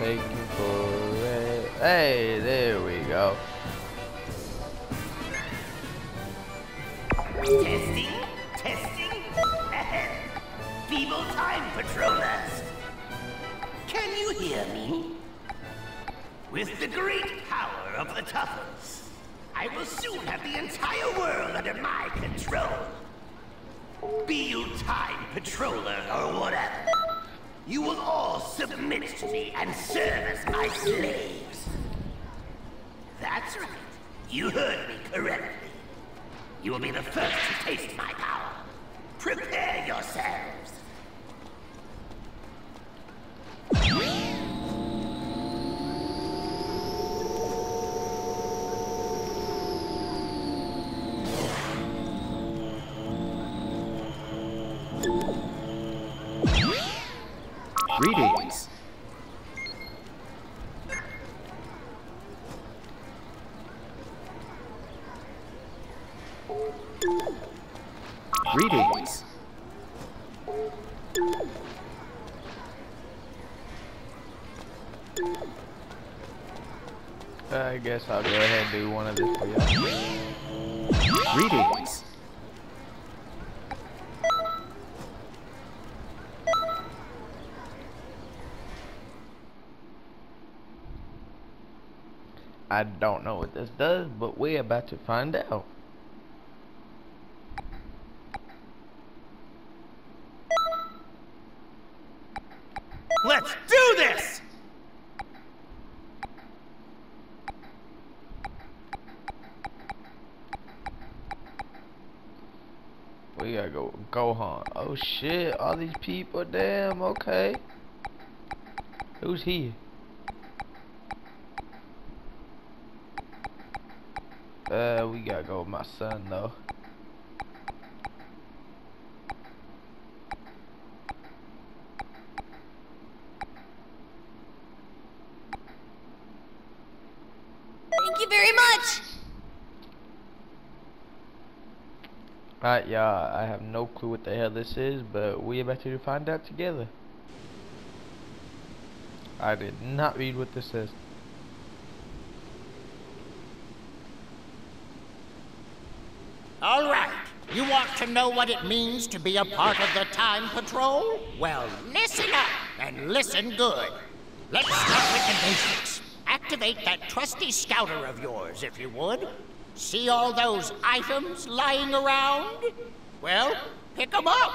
taking forever. Hey, there we go. Testing, testing. Feeble time patrollers. Can you hear me? With the great power of the Tuffles, I will soon have the entire world under my control. Be you time patroller or whatever, you will all submit to me and serve as my slaves. That's right. You heard me correctly. You will be the first to taste my power. Prepare yourselves. Greetings. Greetings. I guess I'll go ahead and do one of this for y'all. Greetings. I don't know what this does, but we're about to find out. Let's do this! We gotta go Gohan. Oh shit, all these people, damn, okay. Who's he? We gotta go with my son though. Thank you very much. Alright, y'all, I have no clue what the hell this is, but we about to find out together. I did not read what this says. All right. You want to know what it means to be a part of the Time Patrol? Well, listen up, and listen good. Let's start with the basics. Activate that trusty scouter of yours, if you would. See all those items lying around? Well, pick them up.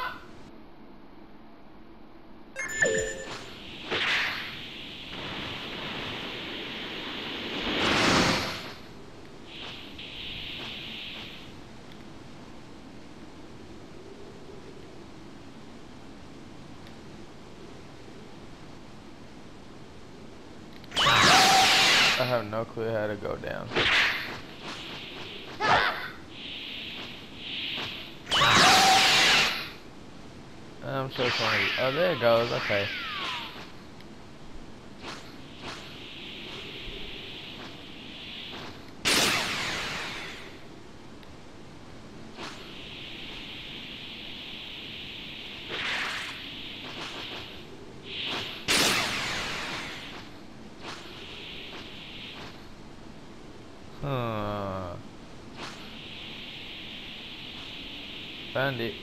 I have no clue how to go down. I'm so sorry. Oh, there it goes. Okay. Found it.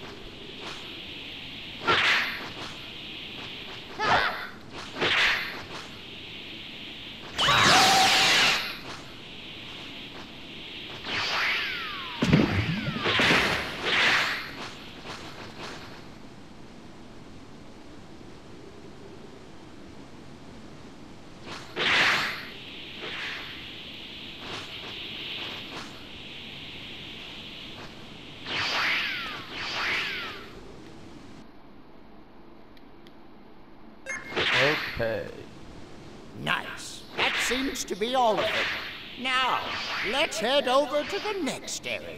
Okay. Nice. That seems to be all of them. Now, let's head over to the next area.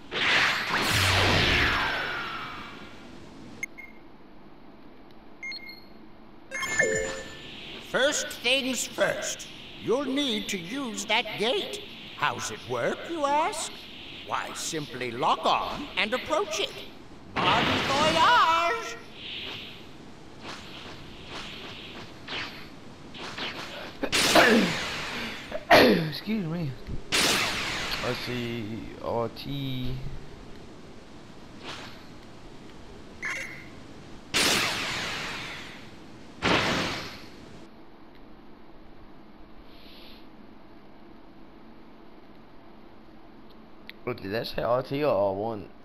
First things first. You'll need to use that gate. How's it work, you ask? Why, simply lock on and approach it. Bon voyage! Excuse me. Let's see. RT. What did that say? RT or R1?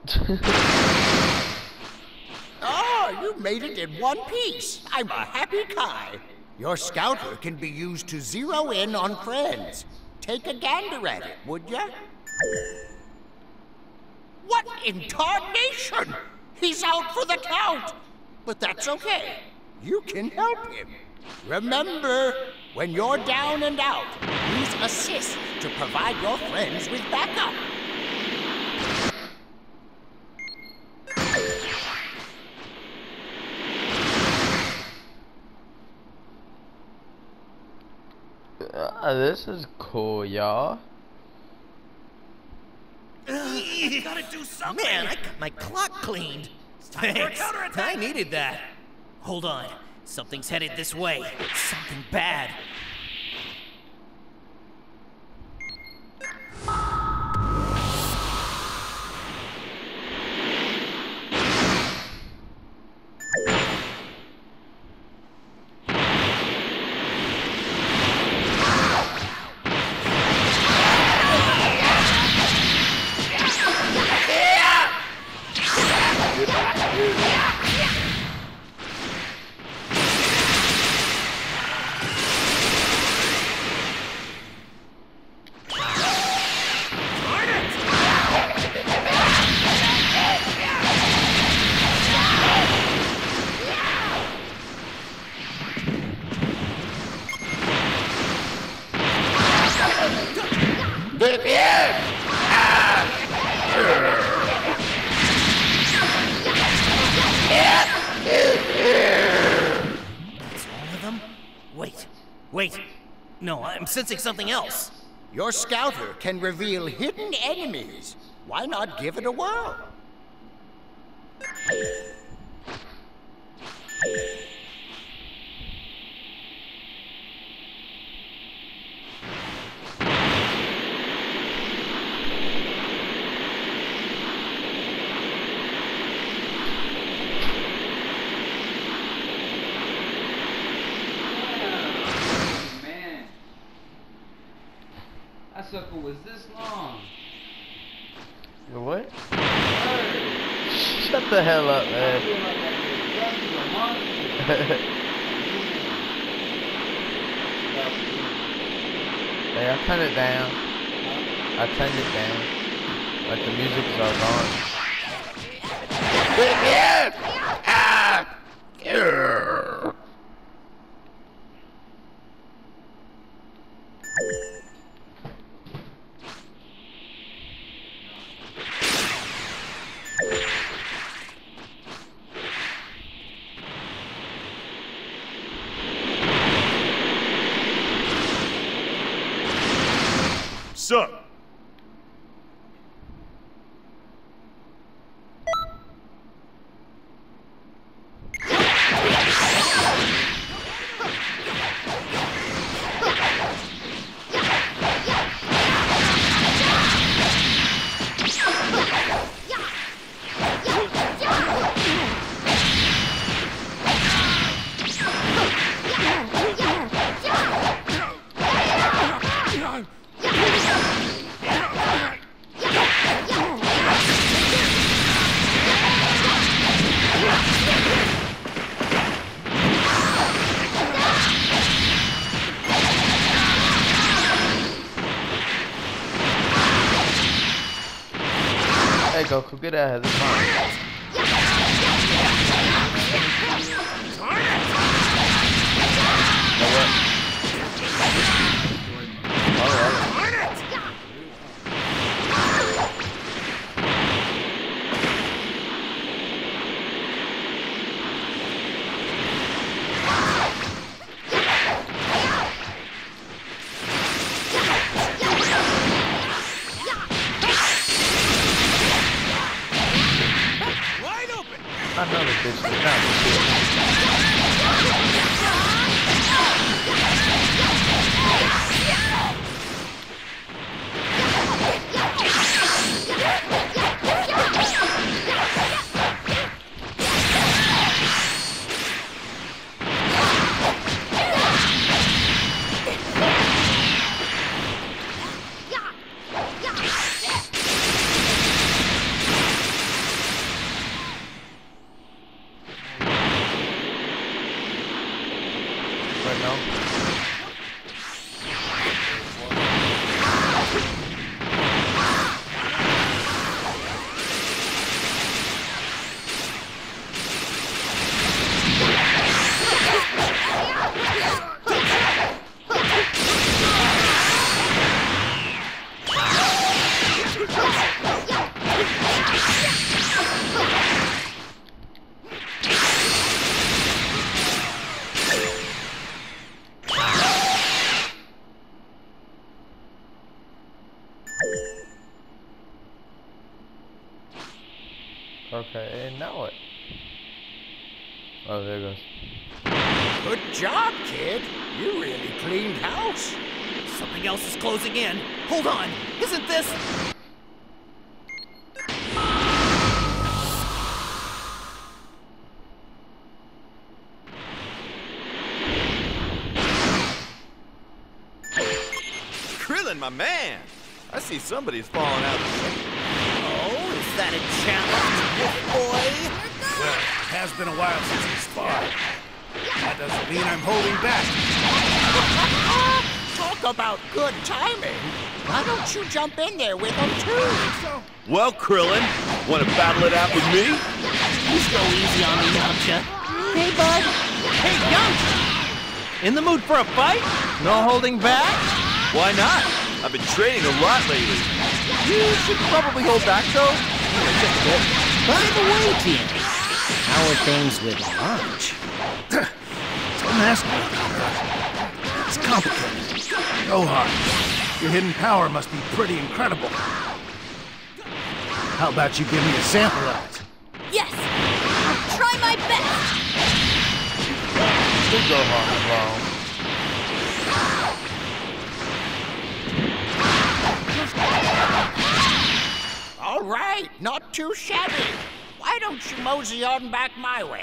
Oh, you made it in one piece. I'm a happy Kai. Your scouter can be used to zero in on friends. Take a gander at it, would ya? What in tarnation? He's out for the count. But that's okay. You can help him. Remember, when you're down and out, use assist to provide your friends with backup. This is cool, y'all. Gotta do something. Man, I got my clock cleaned. Thanks. I needed that. Hold on. Something's headed this way. Something bad. Wait. No, I'm sensing something else. Your scouter can reveal hidden enemies. Why not give it a whirl? That sucker was this long. What? Shut the hell up, man. Hey, I turned it down. I turned it down. Like the music is all gone. Sup? Hey Goku, get out of this mine. Another bitch is not shit. Okay, and now what? Oh, there it goes. Good job, kid. You really cleaned house. Something else is closing in. Hold on. Isn't this... Krillin, my man! I see somebody's falling out. Oh, is that a challenge, boy? Well, it has been a while since we sparred. That doesn't mean I'm holding back. Talk about good timing. Why don't you jump in there with them, too? Well, Krillin, want to battle it out with me? Please go easy on me, Yamcha. Hey, bud. Hey, Yamcha! In the mood for a fight? No holding back? Why not? I've been training a lot lately. You should probably hold back, though. Just a bit. By the way, TNT, how are things with lunch? Don't ask me. It's complicated. Gohan, your hidden power must be pretty incredible. How about you give me a sample of it? Yes! I'll try my best! Good Gohan, bro. All right, not too shabby. Why don't you mosey on back my way?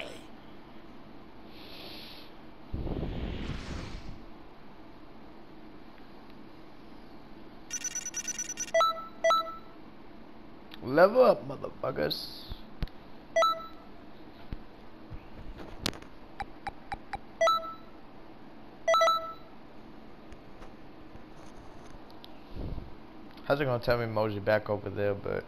Level up, motherfuckers. How's it gonna tell me Moji back over there, but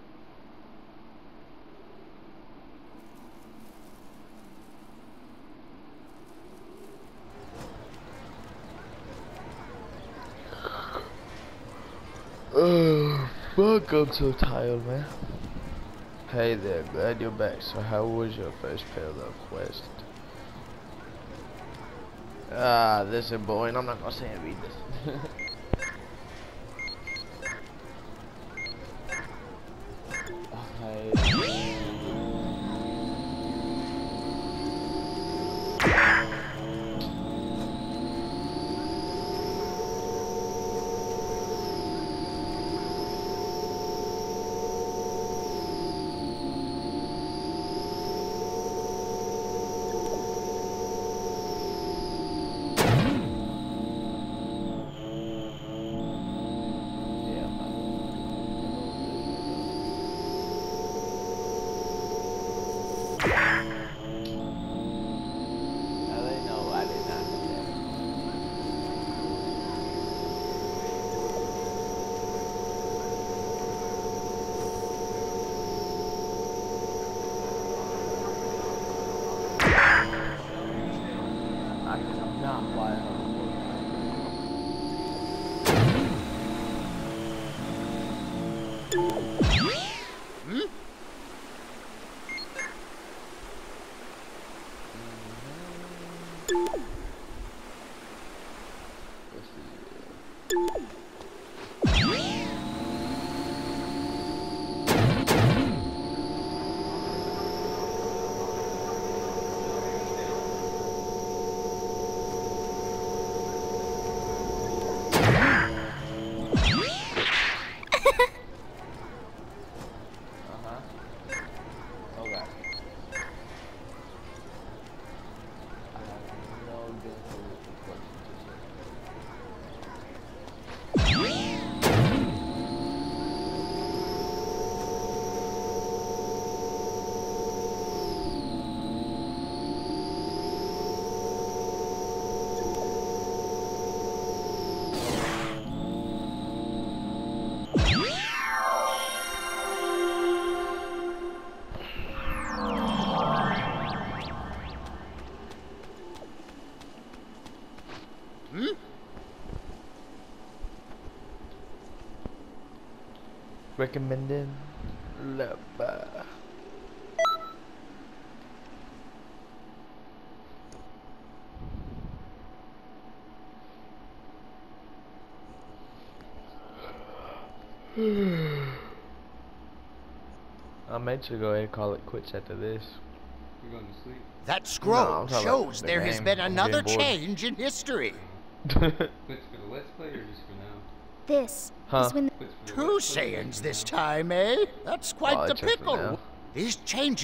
fuck, I'm so tired, man. Hey there, glad you're back. So how was your first parallel quest? Ah, this is boring. I'm not gonna say and read this. Okay. Recommended Leba. I made you go ahead and call it quits after this. You're going to sleep? That scroll I'm talking shows about the there has game. been I'm another getting bored. change in history. Quits for the Let's Play or just for now? This Huh? is when the Quits for the Two Let's Play or Saiyans just this for now? time, eh? That's quite Oh, the check it pickle. now. These changes.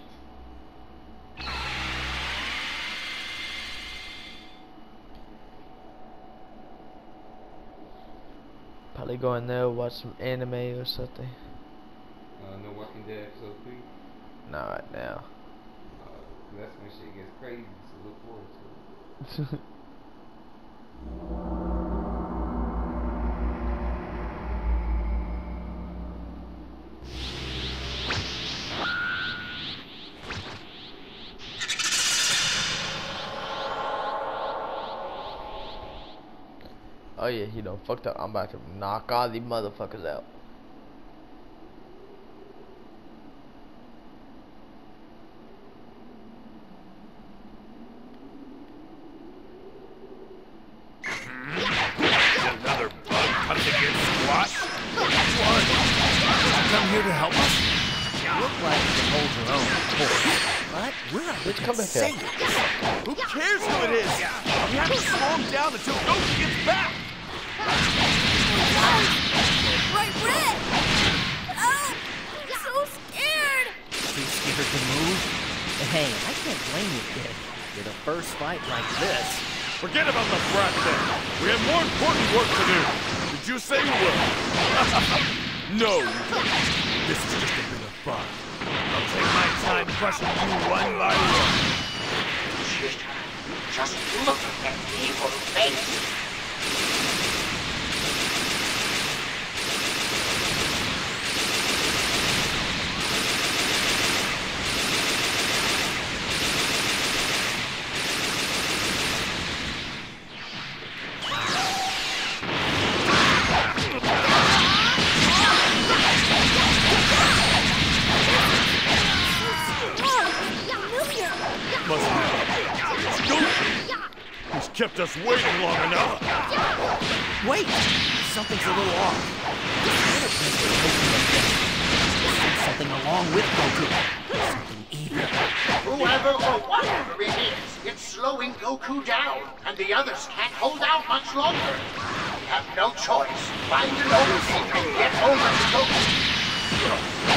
Probably go in there, watch some anime or something. No Walking Dead episode 3? Not right now. That's when shit gets crazy, so look forward to it. Oh yeah, he done fucked up. I'm about to knock all these motherfuckers out. Another bug comes against squash. What? Come here to help us? Look like you can hold your own, of course. But we're up Bitch, come against back here. Saiyans. Who cares who it is? We have to slow him down until Goku gets back. bright red! Oh, I'm so scared! Too scared to move? Hey, I can't blame you, kid. With a first fight like this. Forget about the brat then. We have more important work to do. Did you say you will? No, you didn't. This is just a bit of fun. I'll take my time crushing you one by one. Just look at that evil face. Must be. It's Goku. He's kept us waiting long enough. Wait! Something's a little off. Something along with Goku. Something evil. Whoever or whatever it is, it's slowing Goku down, and the others can't hold out much longer. We have no choice. Find an overseat and get over to Goku.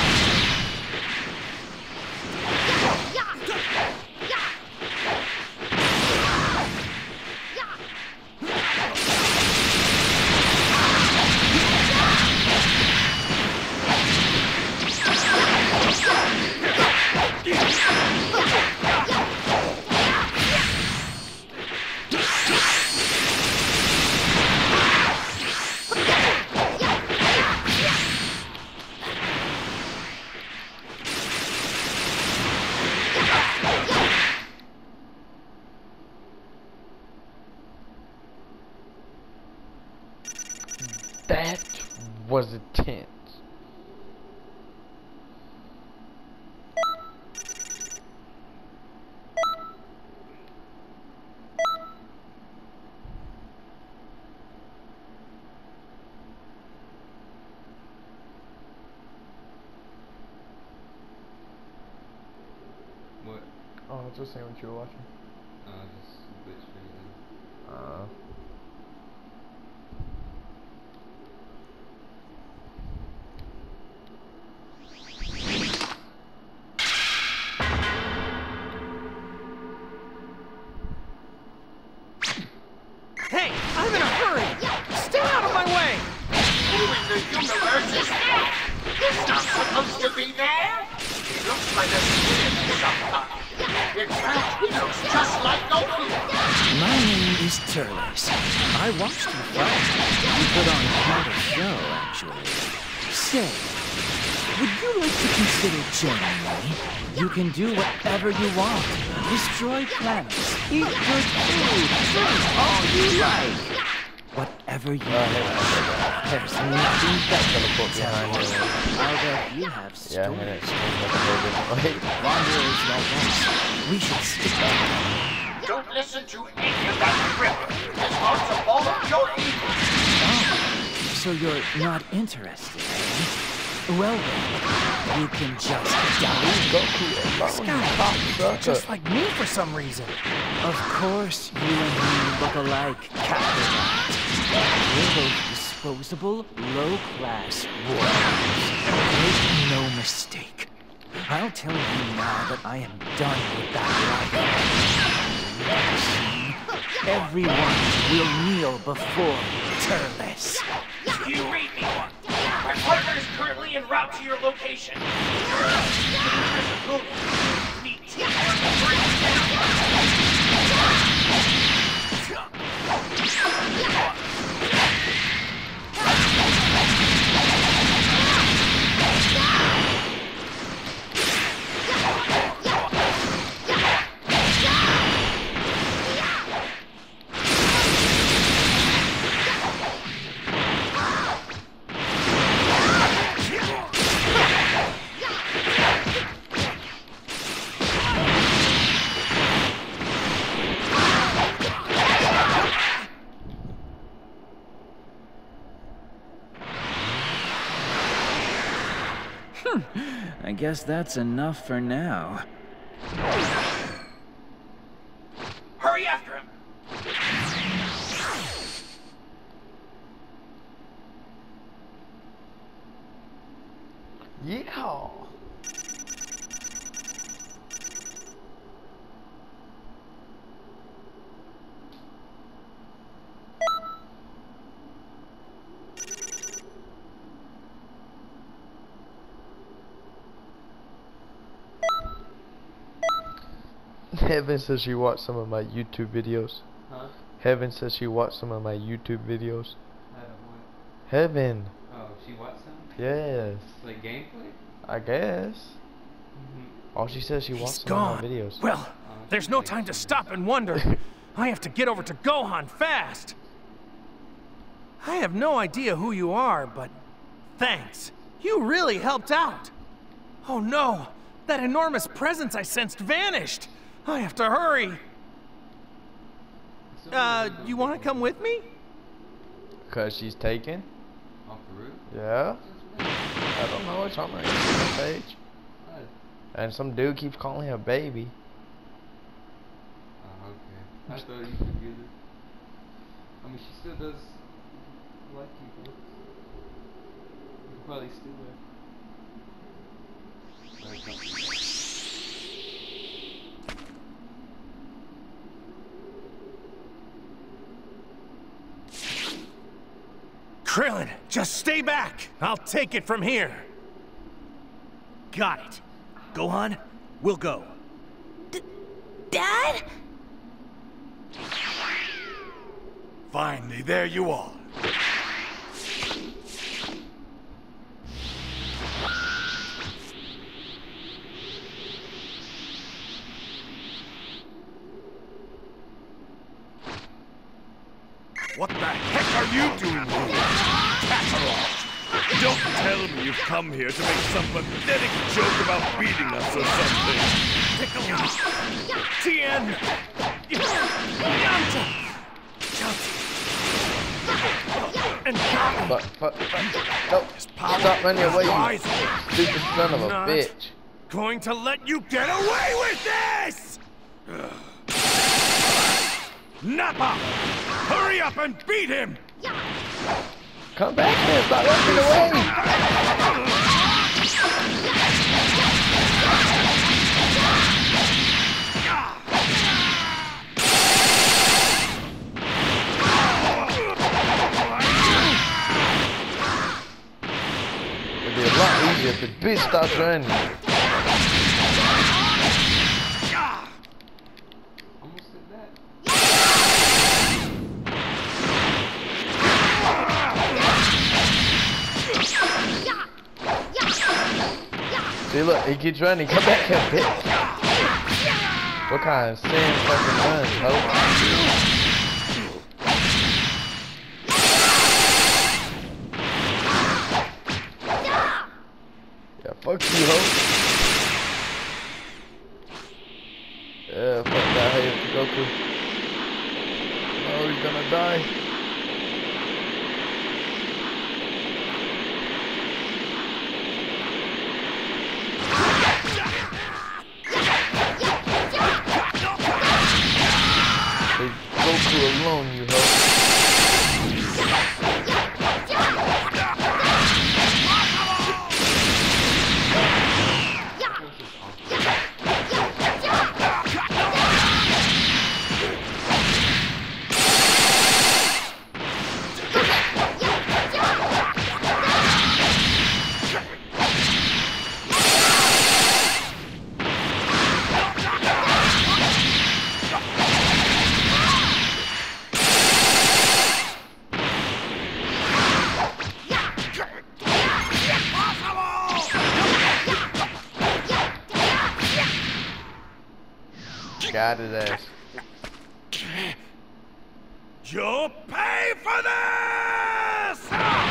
That was intense. What? Oh, I was just saying what you were watching. Just glitch crazy. Hey, I'm in a hurry! Stay out of my way! Who in the universe is that? He's not supposed to be there. He looks like a skin of some kind. In fact, he looks just like Goku. My name is Turles. I watched you fight. You put on quite a show, actually. Say, would you like to consider joining me? You can do whatever you want. Destroy planets, eat good food, drink all you like. Whatever you want. There's nothing better to tell you. I'll bet you have Yeah, I heard it. stories. Like a whole different way. Wanderers like us, we should stick together. Don't listen to any of that cripple. His heart's a ball of pure evil. Oh, so you're not interested, eh? Well then, you can just die. Goku alone, you cocksucker. Just like me for some reason. Of course, you and me look alike, Captain Rat. We're both disposable, low-class warriors. Make no mistake. I'll tell you now that I am done with that life. Everyone will kneel before Turles. You read me one. My partner is currently en route to your location. Need teamwork to bring it down. I guess that's enough for now. Hurry after him. Yeah. Heaven says she watched some of my YouTube videos. Huh? Heaven says she watched some of my YouTube videos. I don't want. Heaven. Oh, she watched some? Yes. Like gameplay? I guess. Mm-hmm. All she says she He's watched some of gone. my videos. Well, there's no time to stop and wonder. I have to get over to Gohan fast. I have no idea who you are, but thanks. You really helped out. Oh no, that enormous presence I sensed vanished. I have to hurry. You want to come with me? Cause she's taken? Off the roof? Yeah. I don't know. It's on my Instagram page. What? And some dude keeps calling her baby. Oh, okay. I thought you could get it. I mean, she still does like you, but you can probably steal her. Like, Krillin, just stay back. I'll take it from here. Got it. Gohan, we'll go. Dad? Finally, there you are. What the heck are you doing here? Kakarot! Don't tell me you've come here to make some pathetic joke about beating us or something. Piccolo, Tien, Yamcha, and Goku. But, no, stop running away, you stupid son of a Not bitch. going to let you get away with this! Nappa! Hurry up and beat him! Come back here, stop running away! It'd be a lot easier if the bitch stops running. almost did that. See, look, he keeps running. Come back here, bitch. What kind of sin fucking runs, ho? Yeah, fuck you, ho. Yeah, fuck that hey, Goku. Oh, he's gonna die. got his ass. You'll pay for this!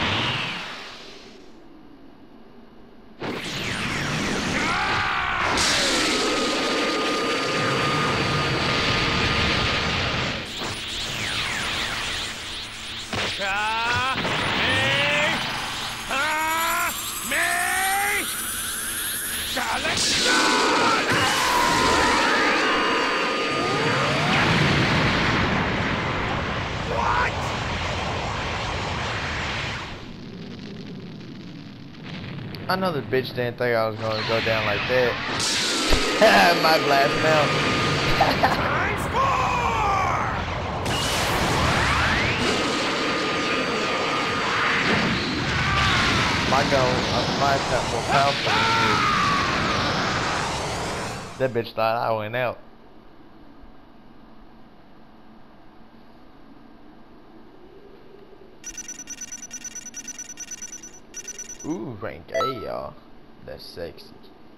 I know the bitch didn't think I was gonna go down like that. My blast now. My gun, my attack more powerful than his. That bitch thought I went out. Ooh, rank A, y'all. That's sexy.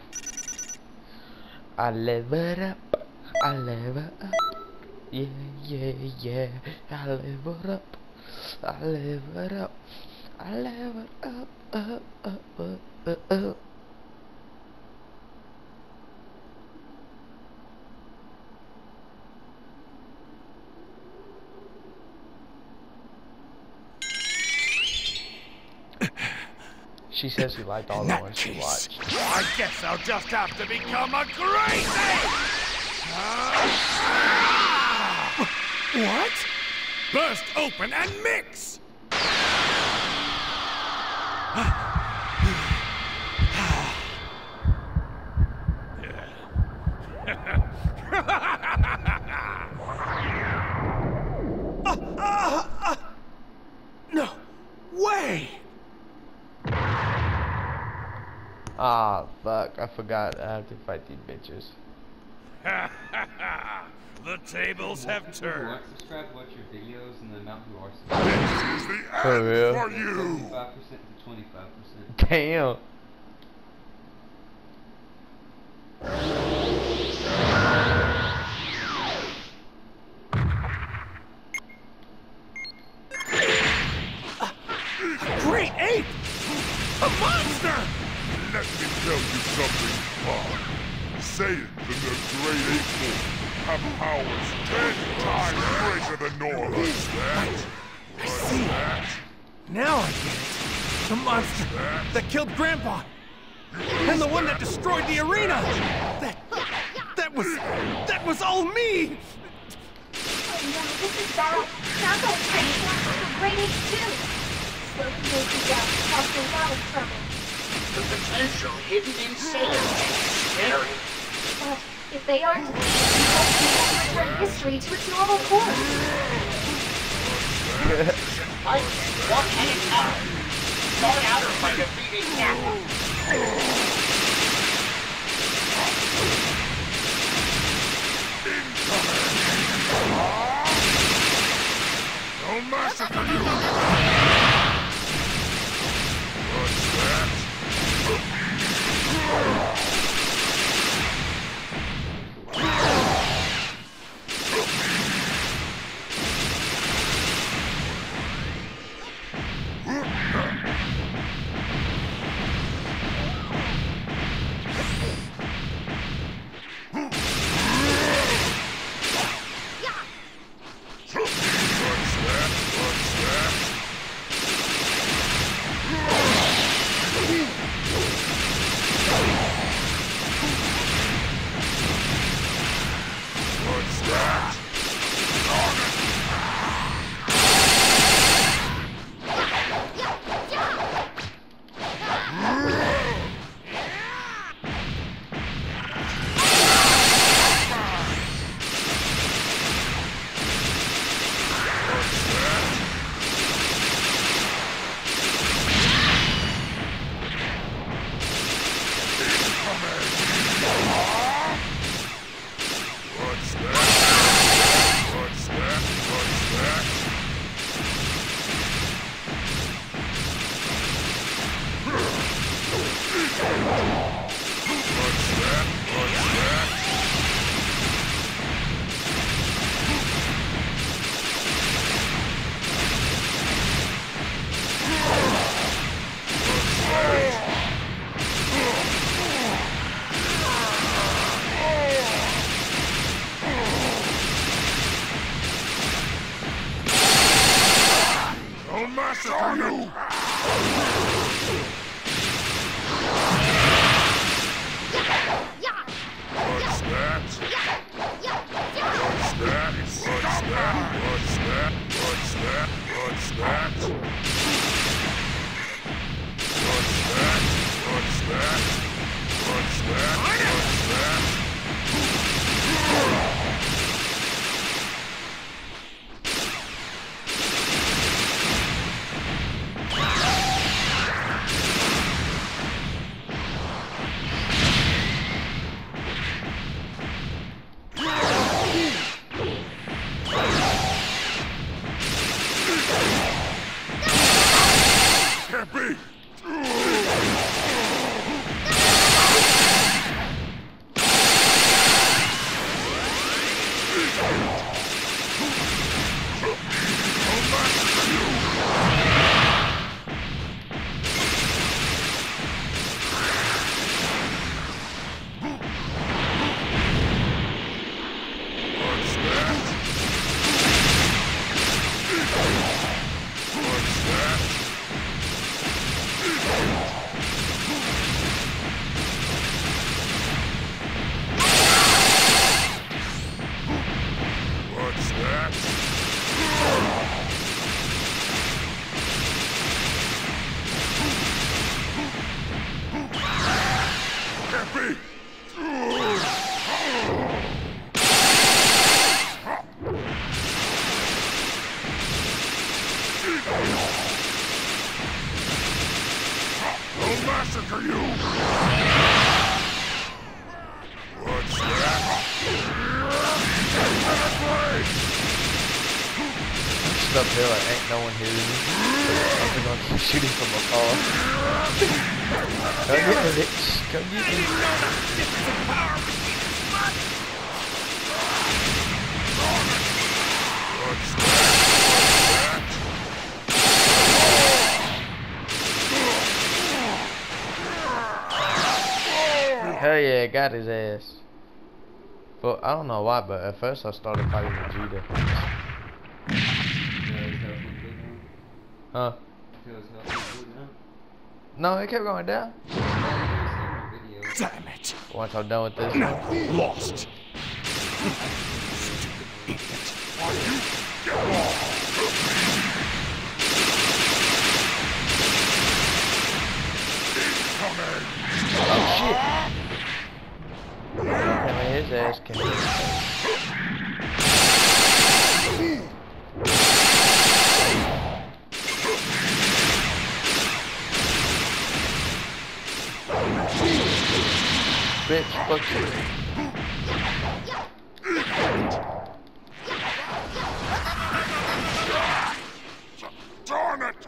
I level up. I level up. Yeah, yeah, yeah. I level up. I level up. I level up, up. She says she liked all the ones she watched. I guess I'll just have to become a crazy! What? Burst open and mix! No way! Ah, fuck. I forgot. I have to fight these bitches. The tables have turned. Subscribe, watch your videos, and the amount who are This is the For end real? for you! 75% to 25%. Damn. Great ape! A monster! Let me tell you something fun. Saiyans and the Great Ape Force have powers 10 times greater than normal. What's that? I see. Now I get it. The monster that killed Grandpa. And the one that destroyed the arena. That was all me! Oh no, this is bad. Now don't transform into Great Ape too. Slow making down causes a lot of trouble. The potential hidden in Saiyans is scary. But if they aren't, we won't return history to its normal course. Fight one at a time. Start out by defeating Nappa. No mercy for you! What's that? What's that? massacre you! What's that? What's that? What's that? What's that? What's that? What's that? What's that? What's that? What's that? What's that? Can't be! I'll massacre you! What's that? Just up here like ain't no one hitting me. I'm gonna keep shooting from afar. Come get me, bitch. Come get me. What's that? Hell yeah, got his ass. But I don't know why, but at first I started fighting Vegeta. Huh? No, it kept going down. Damn it. Once I'm done with this. No, lost. Oh shit. His ass can bitch, fuck you. Darn it!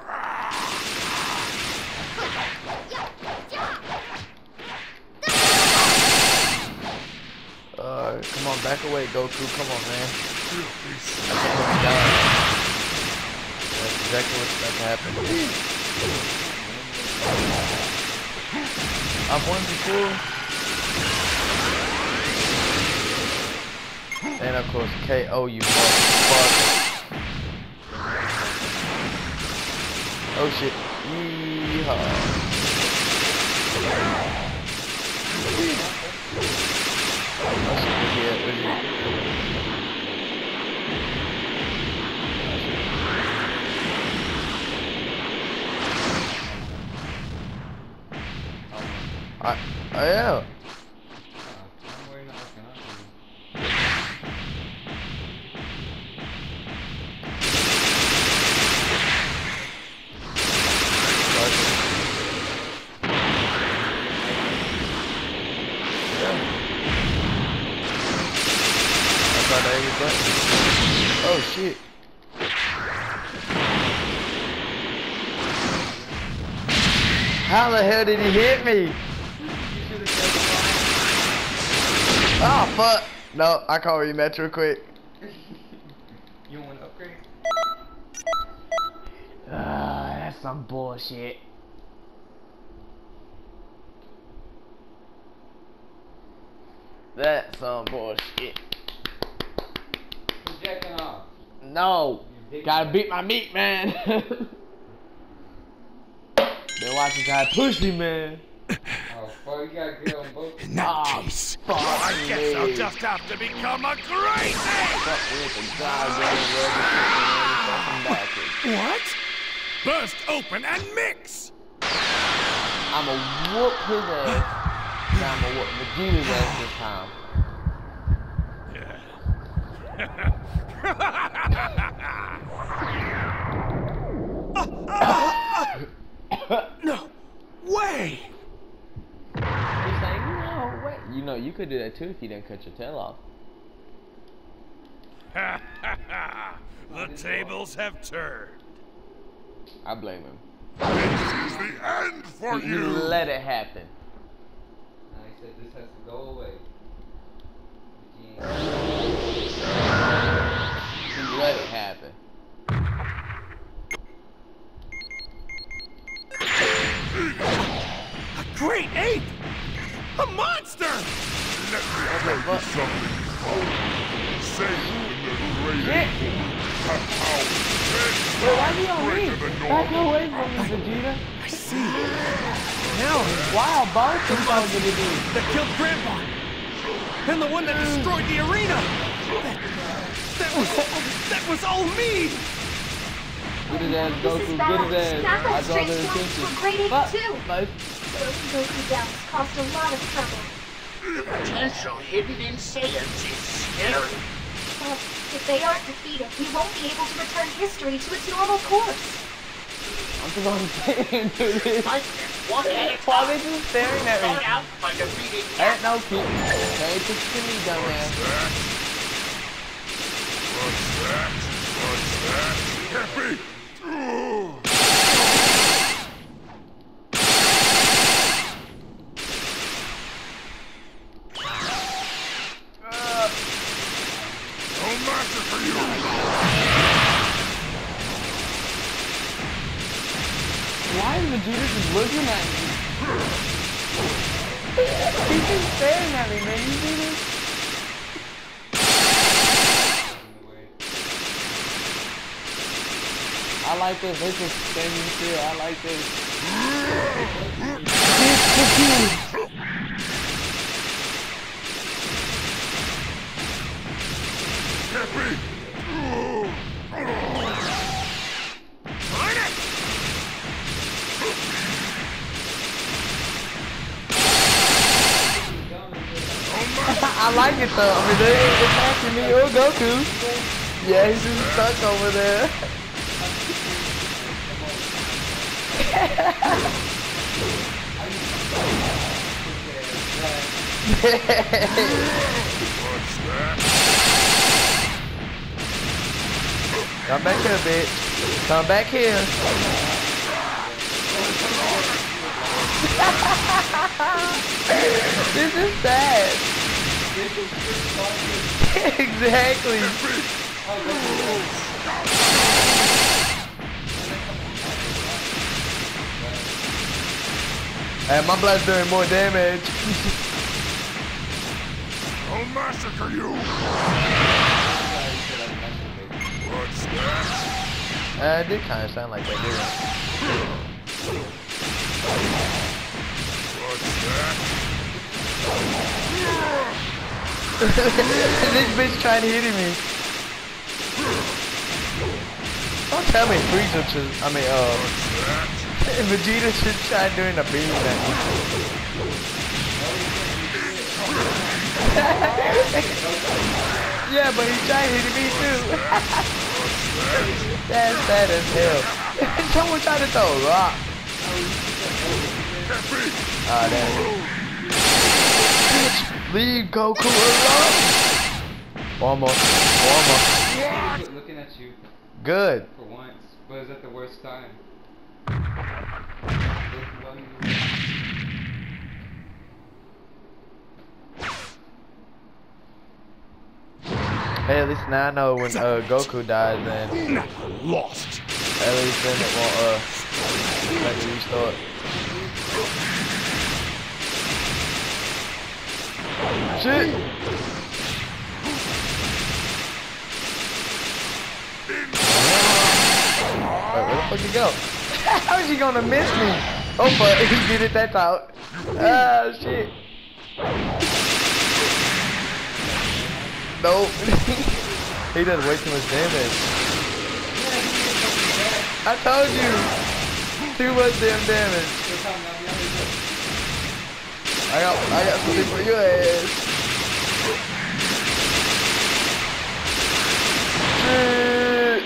Come on, back away, Goku. Come on, man. I can't let you die. That's exactly what's about to happen. I'm one to 2. And of course, KO you motherfucker. Oh shit. Yeehaw. I am. Oh shit. How the hell did he hit me? Oh fuck. No, I call rematch real quick. You want to upgrade? That's some bullshit. That's some bullshit. Who's jacking off? No. Gotta beat my meat, man. Been watching guy pussy, man. Oh, fuck, you gotta get on both. In that case, I guess I'll just have to become a crazy! Fuck with the goddamn rubber fucking What? Burst open and mix! I'ma whoop his ass. Now I'ma whoop Vegeta's ass this time. No way! He's like, no way. You know, you could do that too if you didn't cut your tail off. The tables have turned. I blame him. This is the end for He you! let it happen. Now he said this has to go away. He let it happen. A great ape! A monster! Let me tell you something. Say when the great ape have power. Wait, why do you on me? Back away from me, Vegeta. I see. Now, Wow, both of them gonna do. that killed Grandpa! And the one that destroyed the arena! That was all me! Get his ass, This Goku, is get bad. his ass. Knockout I draw straight their forms attention. were great ape Fuck, too. life. Those Goku downs caused a lot of trouble. The potential hidden in Saiyans is scary. But if they aren't defeated, we won't be able to return history to its normal course. I'm just gonna stand through this. Fight them one at a Why time. they just staring at me? Start out by defeating Ain't no keep. Hey, just to me, dumbass. What's that? Happy? No matter for you! Why is Vegeta just looking at me? He's just staring at me, man. You see this? I like this. This is standing still. I like this. Happy? I like it though. I mean, they ain't attacking me or Goku. Yeah, he's just stuck over there. Come back here, bitch. Come back here. This is sad. Exactly. Hey, my blood's doing more damage. I'll massacre you! What's that? It did kind of sound like that, didn't What's that? This bitch tried hitting me. Don't tell me Frieza just, Vegeta just tried doing a beam at me. Yeah, but he tried hitting me too. That's sad as hell. Someone tried to throw a rock. Ah, damn. Bitch, leave Goku alone. One more. Looking at you. Good. For once, but it's at the worst time. Hey, at least now I know when Goku dies, then Lost. at least then it won't let me restart. Shit! Wait, where the fuck you go? How is he gonna miss me? Oh fuck, he did it that time. Ah shit. Nope. He does way too much damage. I told you. Too much damn damage. I got something for your ass. Shit.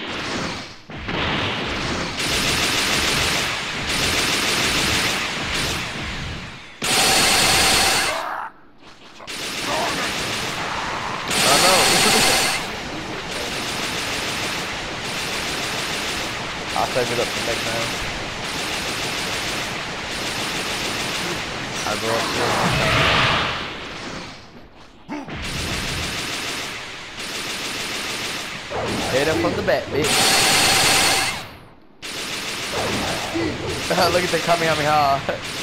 I'll save it up for next time. I'll go upstairs. Hit him from the back, bitch. Look at the Kamehameha.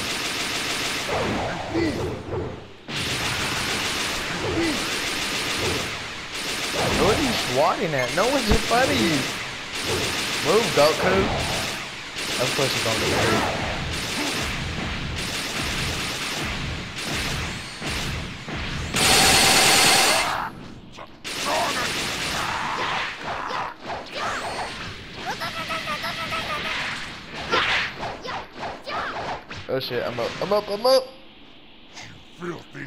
What are you swatting at? No one's in front of you. Move, Goku. Of course you're gonna get hurt. Oh shit, I'm up. I'm up. Filthy.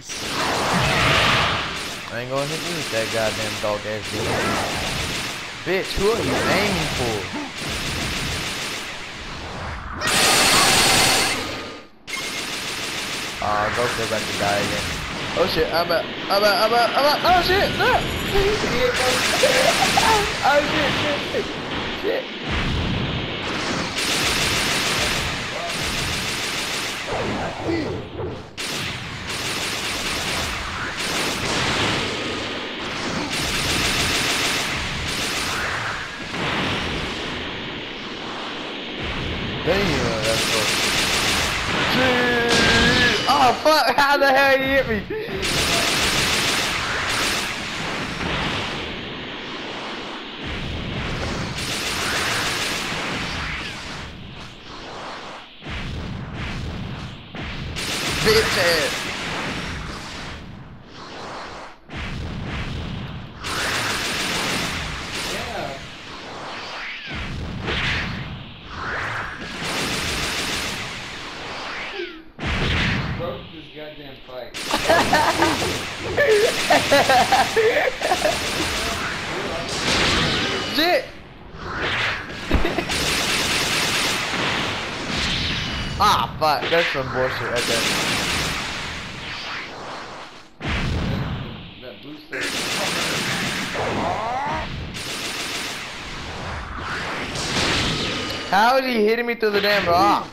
I ain't gonna hit you with that goddamn dog ass demon. Bitch, who are you aiming for? Goku's about to die again. Oh shit, I'm out. Oh shit, no! Oh shit. Damn, that's so. Oh fuck! How the hell you hit me? Bitch ass. Goddamn fight. Shit! Ah, fuck. That's some bullshit right there. That booster. How is he hitting me through the damn rock?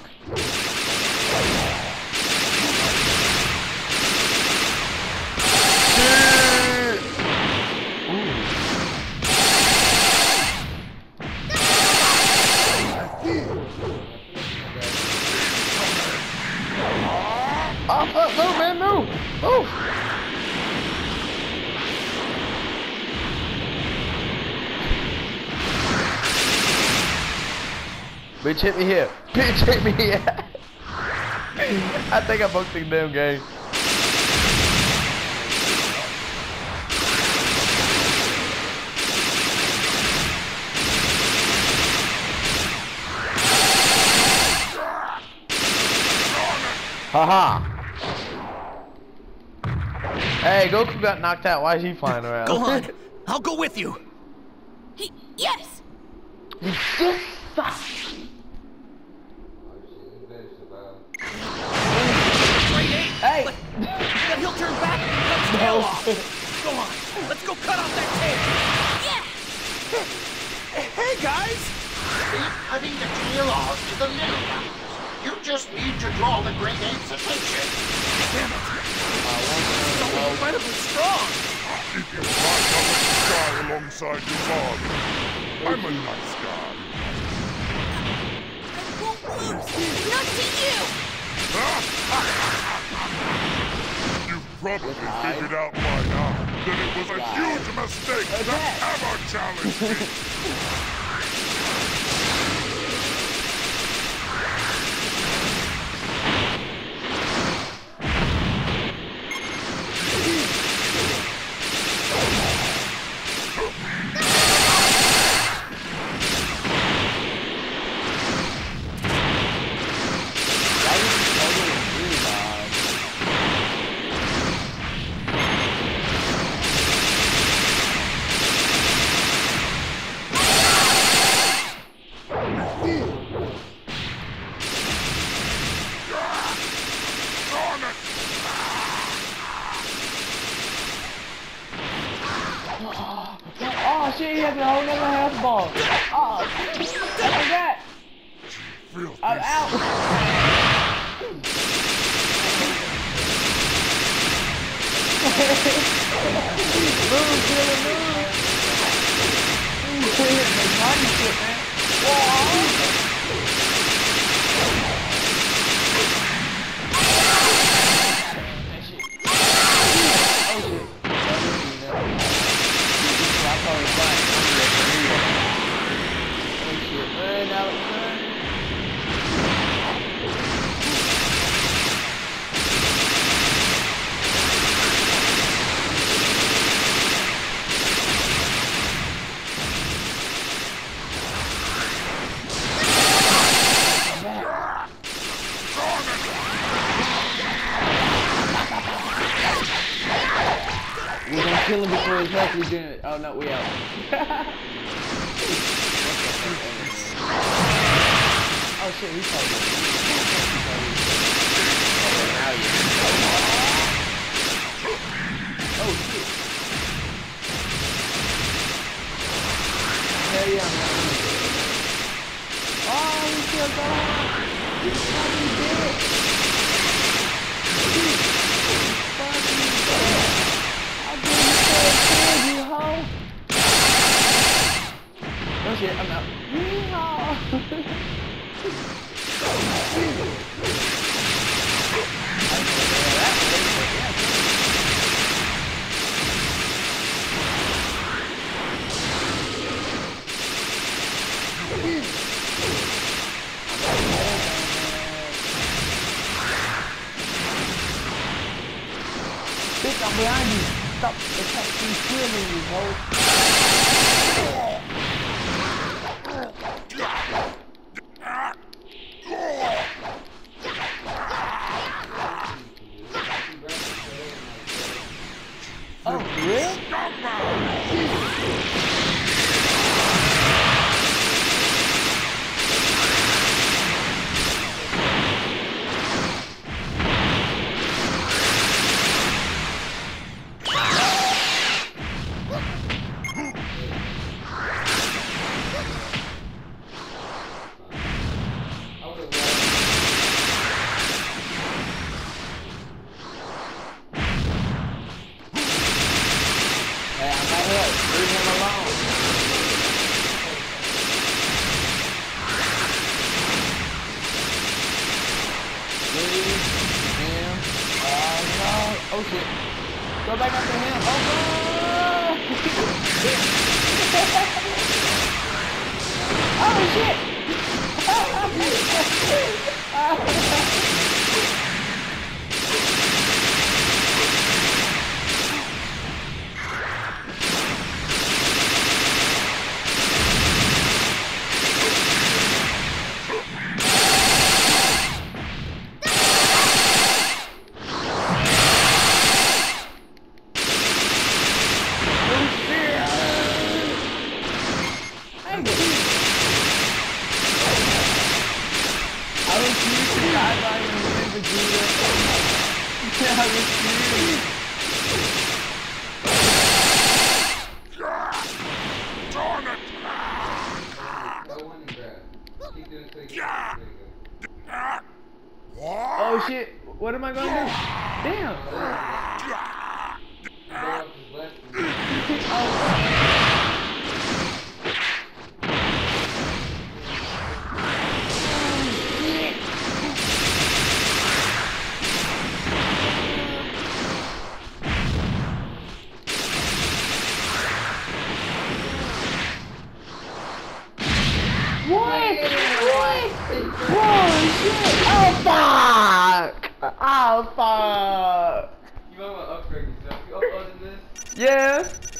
Oh, move, man, move! Move! Bitch, hit me here. Bitch, hit me here. I think I broke the damn game. Haha. Hey, Goku got knocked out. Why is he flying around? Go on. I'll go with you. Yes! You just stop. Hey! Then he'll turn back and cut his tail off. Go on. Let's go cut off that tail. Yeah! Hey, guys! Cutting the tail off is a little guy. You just need to draw the Great Ape's attention. Damn it! So incredibly strong! If you climb up in the sky alongside your father, I'm a nice guy. I won't lose! Not to you! You've probably figured out by now that it was a huge mistake to ever challenge me. Oh shit, he has a whole nother health bar. Oh, what was that? I'm out. Move, killer, move. Make money shit, man. Whoa. We're gonna kill him before his health regenerates. Oh no, we out. Oh shit, he's probably oh shit. Hell yeah, man. Oh, he's still going. He's fucking dead. He's fucking dead. You hoe! Oh shit, I'm out. Yeehaw! Bitch, I'm behind you. Stop attacking killing you, ho. Oh, really? Leave him alone. Leave him alone. Oh shit. Go back after him. Oh no! Oh shit! Oh shit, what am I gonna do? Damn! Oh fuck! You might want to upgrade yourself. You uploaded this? Yeah.